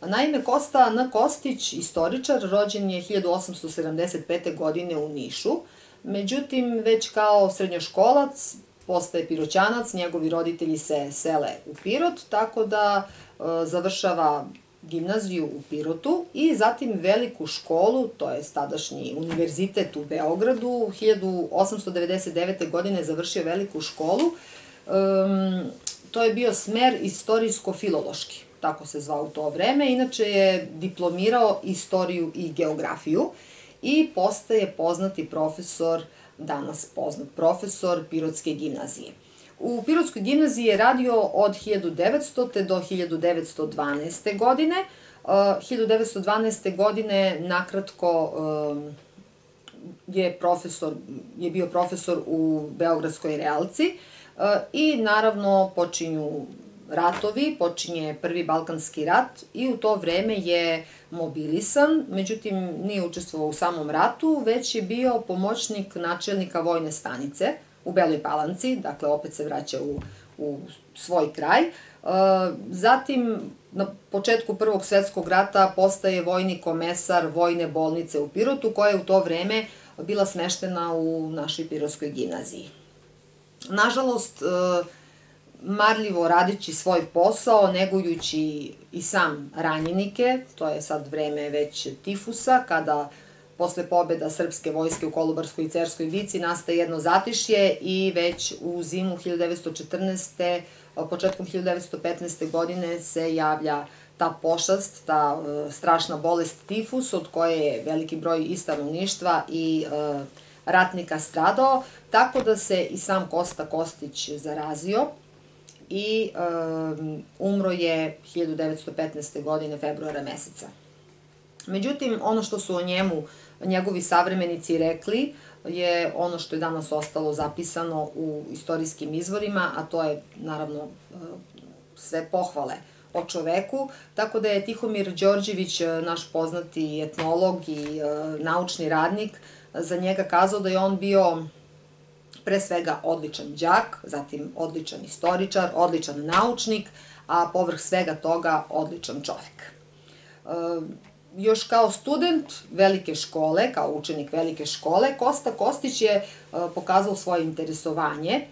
Naime, Kosta N. Kostić, istoričar, rođen je 1875. godine u Nišu. Međutim, već kao srednjoškolac postaje Piroćanac, njegovi roditelji se sele u Pirot, tako da završava gimnaziju u Pirotu i zatim veliku školu, to je tadašnji univerzitet u Beogradu. 1899. godine završio veliku školu. To je bio smer istorijsko-filološki, tako se zvao u to vreme. Inače je diplomirao istoriju i geografiju i postaje poznati profesor, danas poznat profesor Pirotske gimnazije. U Pirotskoj gimnaziji je radio od 1900. do 1912. godine. 1912. godine nakratko je bio profesor u Beogradskoj Realci i naravno počinju ratovi, počinje Prvi Balkanski rat i u to vreme je mobilisan, međutim nije učestvovao u samom ratu, već je bio pomoćnik načelnika vojne stanice u Beloj Palanci, dakle opet se vraća u svoj kraj. Zatim, na početku Prvog svetskog rata postaje vojni komesar vojne bolnice u Pirotu, koja je u to vreme bila smeštena u našoj Pirotskoj gimnaziji. Nažalost, marljivo radeći svoj posao, negujući i sam ranjenike, to je sad vreme već tifusa, kada posle pobjeda srpske vojske u Kolubarskoj i Cerskoj bici nastaje jedno zatišje i već u zimu 1914. početkom 1915. godine se javlja ta pošast, ta strašna bolest tifus, od koje je veliki broj i stanovništva i ratnika stradao, tako da se i sam Kosta Kostić zarazio i umro je 1915. godine, februara meseca. Međutim, ono što su o njemu njegovi savremenici rekli je ono što je danas ostalo zapisano u istorijskim izvorima, a to je naravno sve pohvale o čoveku, tako da je Tihomir Đorđević, naš poznati etnolog i naučni radnik, za njega kazao da je on bio pre svega odličan đak, zatim odličan istoričar, odličan naučnik, a povrh svega toga odličan čovek. Još kao student velike škole, kao učenik velike škole, Kosta Kostić je pokazao svoje interesovanje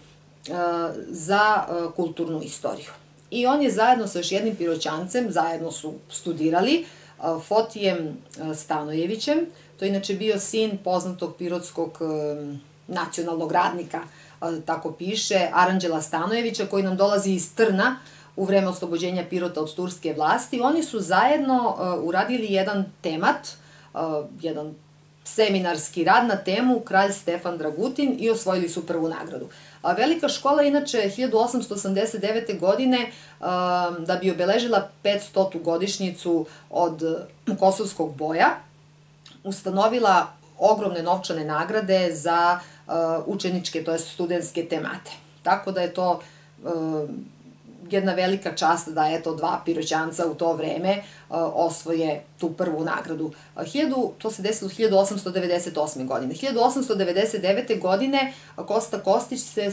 za kulturnu istoriju. I on je zajedno sa još jednim Piroćancem, zajedno su studirali, Fotijem Stanojevićem, to je inače bio sin poznatog pirotskog nacionalnog radnika, tako piše, Aranđela Stanojevića, koji nam dolazi iz Trna u vreme oslobođenja Pirota od turske vlasti. Oni su zajedno uradili jedan temat, jedan seminarski rad na temu Kralj Stefan Dragutin i osvojili su prvu nagradu. Velika škola, inače, 1889. godine, da bi obeležila 500. godišnjicu od Kosovskog boja, ustanovila ogromne novčane nagrade za učeničke, to je studentske temate. Tako da je to jedna velika čast da eto dva Piroćanca u to vreme osvoje tu prvu nagradu. To se desilo 1898. godine. 1899. godine Kosta Kostić se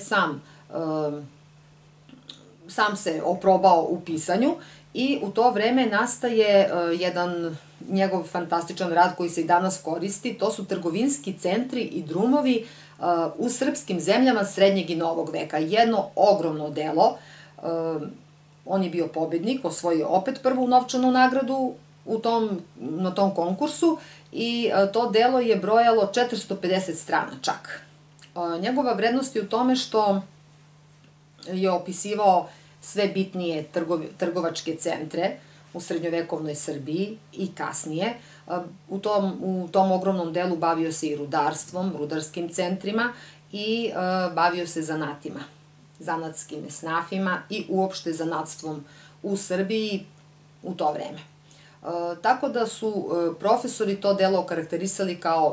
sam se oprobao u pisanju i u to vreme nastaje jedan njegov fantastičan rad koji se i danas koristi. To su trgovinski centri i drumovi u srpskim zemljama srednjeg i novog veka. Jedno ogromno delo. On je bio pobednik, osvojio opet prvu novčanu nagradu na tom konkursu i to delo je brojalo 450 strana čak. Njegova vrednost je u tome što je opisivao sve bitnije trgovačke centre u srednjovekovnoj Srbiji i kasnije. U tom ogromnom delu bavio se i rudarstvom, rudarskim centrima i bavio se zanatima, zanatskim esnafima i uopšte zanatstvom u Srbiji u to vreme. Tako da su profesori to delo okarakterisali kao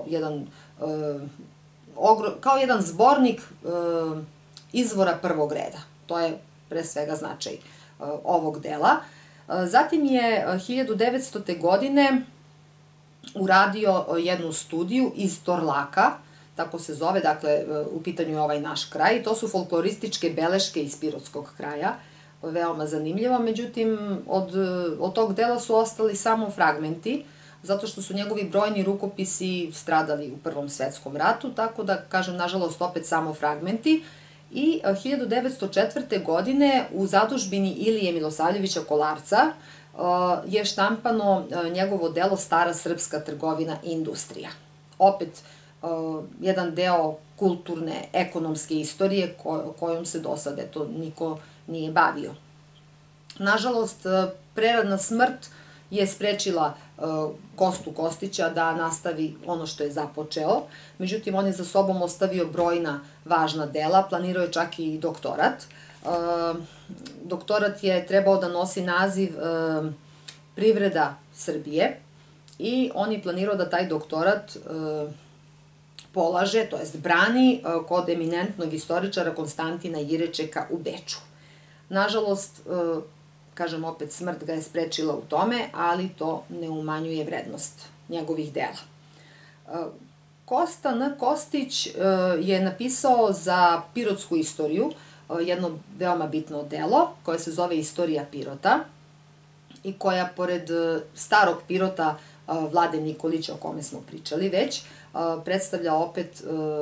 jedan zbornik izvora prvog reda. To je pre svega značaj ovog dela. Zatim je 1900. godine uradio jednu studiju iz Torlaka, tako se zove, dakle, u pitanju je ovaj naš kraj. To su folklorističke beleške iz Pirotskog kraja. veoma zanimljiva, međutim, od tog dela su ostali samo fragmenti, zato što su njegovi brojni rukopisi stradali u Prvom svetskom ratu, tako da, kažem, nažalost, opet samo fragmenti. I 1904. godine u zadužbini Ilije Milosavljevića Kolarca je štampano njegovo delo Stara srpska trgovina i industrija. Opet, jedan deo kulturne, ekonomske istorije kojom se do sada niko nije bavio. Nažalost, preradna smrt je sprečila Kostu Kostića da nastavi ono što je započeo, međutim on je za sobom ostavio brojna važna dela, planirao je čak i doktorat. Doktorat je trebao da nosi naziv Privreda Srbije i on je planirao da taj doktorat polaže, to jest brani, kod eminentnog istoričara Konstantina Jirečeka u Beču. Nažalost, kažem opet, smrt ga je sprečila u tome, ali to ne umanjuje vrednost njegovih dela. Kosta N. Kostić je napisao za pirotsku istoriju jedno veoma bitno delo koje se zove Istorija Pirota i koja, pored starog Pirota Vlade Nikolića, o kome smo pričali već, predstavlja opet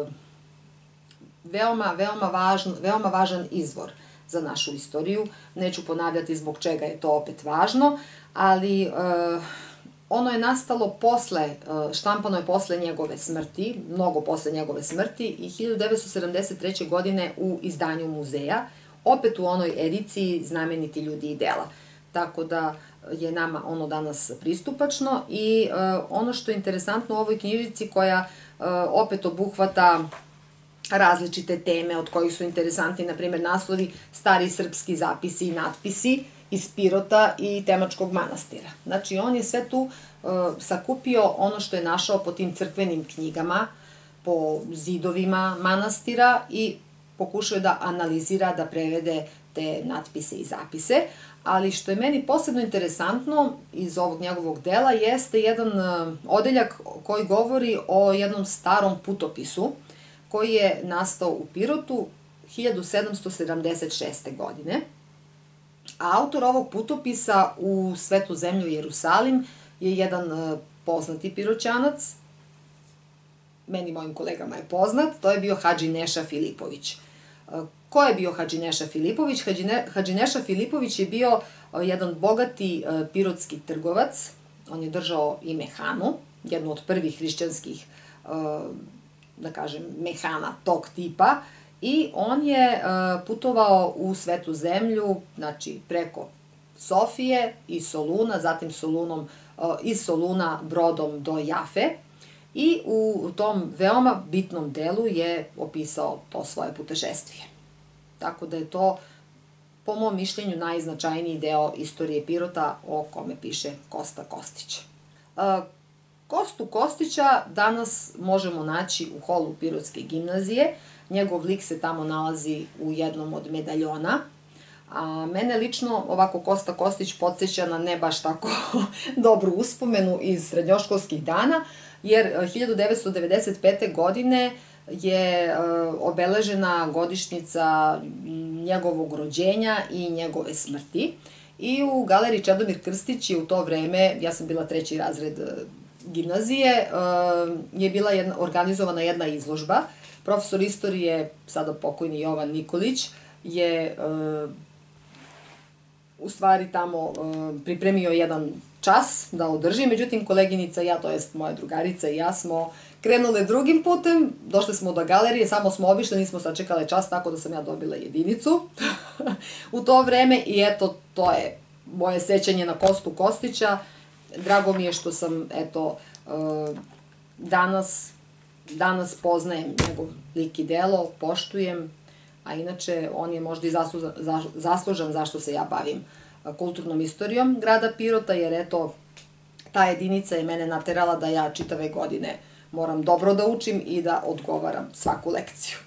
veoma važan izvor za našu istoriju. Neću ponavljati zbog čega je to opet važno, ali ono je nastalo posle, štampano je posle njegove smrti, mnogo posle njegove smrti i 1973. godine u izdanju muzeja, opet u onoj ediciji Znameniti ljudi i dela. Tako da je nama ono danas pristupačno i ono što je interesantno u ovoj knjižici koja opet obuhvata različite teme od kojih su interesantni, na primjer, naslovi Stari srpski zapisi i natpisi iz Pirota i Temačkog manastira. Znači, on je sve tu sakupio ono što je našao po tim crkvenim knjigama, po zidovima manastira i pokušao je da analizira, da prevede te natpise i zapise, ali što je meni posebno interesantno iz ovog njegovog dela jeste jedan odeljak koji govori o jednom starom putopisu koji je nastao u Pirotu 1776. godine. A autor ovog putopisa u Svetu zemlju Jerusalim je jedan poznati Piroćanac, meni i mojim kolegama je poznat, to je bio Hadži Neša Filipović. Ko je bio Hadži Neša Filipović? Hadži Neša Filipović je bio jedan bogati pirotski trgovac, on je držao i mehanu, jednu od prvih hrišćanskih, da kažem, mehana tog tipa, i on je putovao u Svetu zemlju, znači preko Sofije i Soluna, zatim iz Soluna brodom do Jafe, i u tom veoma bitnom delu je opisao to svoje putešestvije. Tako da je to, po mom mišljenju, najznačajniji deo istorije Pirota o kome piše Kosta Kostić. Kostu Kostića danas možemo naći u holu Pirotske gimnazije. Njegov lik se tamo nalazi u jednom od medaljona. A mene lično ovako Kosta Kostić podsjeća na ne baš tako dobru uspomenu iz srednjoškolskih dana, jer 1995. godine je obeležena godišnjica njegovog rođenja i njegove smrti. I u galeriji Čedomir Krstić je u to vreme, ja sam bila 3. razred gimnazije, je bila organizovana jedna izložba. Profesor istorije, sada pokojni Jovan Nikolić, je u stvari tamo pripremio jedan čas da održi, međutim koleginica i ja, to jest moja drugarica i ja, smo krenule drugim putem, došli smo do galerije, samo smo obišli, nismo sačekale čas, tako da sam ja dobila jedinicu u to vreme i eto, to je moje sećanje na Kostu Kostića. Drago mi je što sam, eto, danas poznajem njegov lik i delo, poštujem, a inače on je možda i zaslužan zašto se ja bavim kulturnom istorijom grada Pirota, jer eto, ta jedinica je mene naterala da ja čitave godine moram dobro da učim i da odgovaram svaku lekciju.